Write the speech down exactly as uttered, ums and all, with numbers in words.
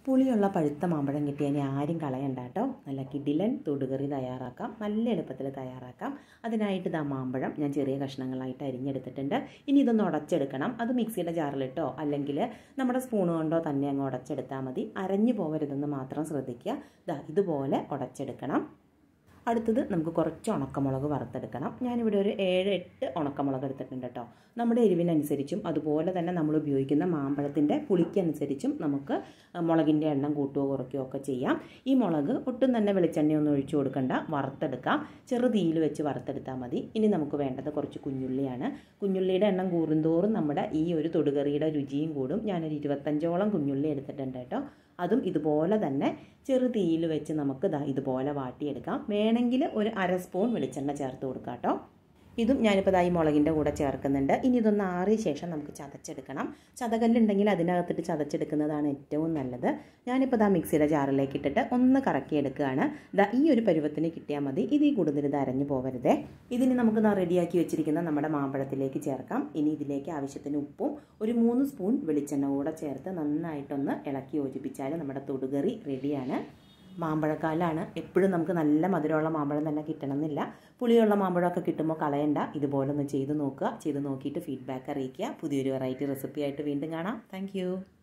പുളിയുള്ള പഴുത്ത മാമ്പഴം കിട്ടിയാൽ ഇനി ആരും കളയണ്ട കേട്ടോ. നല്ല കിടിലൻ തൊടുകറി തയ്യാറാക്കാം, നല്ല എളുപ്പത്തിൽ തയ്യാറാക്കാം. അതിനായിട്ട് ഇതാ മാമ്പഴം ഞാൻ ചെറിയ കഷ്ണങ്ങളായിട്ട് അരിഞ്ഞെടുത്തിട്ടുണ്ട്. ഇനി ഇതൊന്ന് ഉടച്ചെടുക്കണം. അത് മിക്സിയുടെ ജാറിലിട്ടോ അല്ലെങ്കിൽ നമ്മുടെ സ്പൂൺ കൊണ്ടോ തന്നെ അങ്ങ് ഉടച്ചെടുത്താൽ മതി. അരഞ്ഞു പോകരുതെന്ന് മാത്രം ശ്രദ്ധിക്കുക. ഇതാ ഇതുപോലെ ഉടച്ചെടുക്കണം. അടുത്തത് നമുക്ക് കുറച്ച് ഉണക്കമുളക് വറുത്തെടുക്കണം. ഞാനിവിടെ ഒരു ഏഴ് എട്ട് ഉണക്കമുളക് എടുത്തിട്ടുണ്ട് കേട്ടോ. നമ്മുടെ എരിവിനനുസരിച്ചും അതുപോലെ തന്നെ നമ്മൾ ഉപയോഗിക്കുന്ന മാമ്പഴത്തിൻ്റെ പുളിക്കനുസരിച്ചും നമുക്ക് മുളകിൻ്റെ എണ്ണം കൂട്ടുകയോ കുറയ്ക്കുകയോ ഒക്കെ ചെയ്യാം. ഈ മുളക് ഒട്ടും തന്നെ വെളിച്ചെണ്ണയൊന്നും ഒഴിച്ചു കൊടുക്കണ്ട, വറുത്തെടുക്കാം. ചെറു തീയിൽ വെച്ച് വറുത്തെടുത്താൽ മതി. ഇനി നമുക്ക് വേണ്ടത് കുറച്ച് കുഞ്ഞുള്ളിയാണ്. കുഞ്ഞുള്ളിയുടെ എണ്ണം കൂടുന്തോറും നമ്മുടെ ഈ ഒരു തൊടുകറിയുടെ രുചിയും കൂടും. ഞാനൊരു ഇരുപത്തഞ്ചോളം കുഞ്ഞുള്ളി എടുത്തിട്ടുണ്ട് കേട്ടോ. അതും ഇതുപോലെ തന്നെ ചെറു തീയിൽ വെച്ച് നമുക്ക് ഇതാ ഇതുപോലെ വാട്ടിയെടുക്കാം. വേണമെങ്കിൽ ഒരു അര സ്പൂൺ വെളിച്ചെണ്ണ ചേർത്ത് കൊടുക്കാം കേട്ടോ. ഇതും ഞാനിപ്പോൾ ഇതാ ഈ മുളകിൻ്റെ കൂടെ ചേർക്കുന്നുണ്ട്. ഇനി ഇതൊന്ന് ആറിയ ശേഷം നമുക്ക് ചതച്ചെടുക്കണം. ചതകല്ലുണ്ടെങ്കിൽ അതിനകത്തിട്ട് ചതച്ചെടുക്കുന്നതാണ് ഏറ്റവും നല്ലത്. ഞാനിപ്പോൾ ഇതാ മിക്സിയുടെ ജാറിലേക്ക് ഇട്ടിട്ട് ഒന്ന് കറക്കിയെടുക്കുകയാണ്. ഇതാ ഈ ഒരു പരുവത്തിന് കിട്ടിയാൽ മതി. ഇതിൽ കൂടുതൽ ഇത് അരഞ്ഞു പോകരുതേ. ഇതിന് നമുക്ക് ഇതാ റെഡിയാക്കി വെച്ചിരിക്കുന്ന നമ്മുടെ മാമ്പഴത്തിലേക്ക് ചേർക്കാം. ഇനി ഇതിലേക്ക് ആവശ്യത്തിന് ഉപ്പും ഒരു മൂന്ന് സ്പൂൺ വെളിച്ചെണ്ണ കൂടെ ചേർത്ത് നന്നായിട്ടൊന്ന് ഇളക്കി യോജിപ്പിച്ചാൽ നമ്മുടെ തൊടുകറി റെഡിയാണ്. മാമ്പഴക്കാലാണ്, എപ്പോഴും നമുക്ക് നല്ല മധുരമുള്ള മാമ്പഴം തന്നെ കിട്ടണമെന്നില്ല. പുളിയുള്ള മാമ്പഴമൊക്കെ കിട്ടുമ്പോൾ കളയണ്ട. ഇതുപോലെ ഒന്ന് ചെയ്ത് നോക്കുക. ചെയ്ത് നോക്കിയിട്ട് ഫീഡ്ബാക്ക് അറിയിക്കുക. പുതിയൊരു വെറൈറ്റി റെസിപ്പി ആയിട്ട് വീണ്ടും കാണാം. താങ്ക്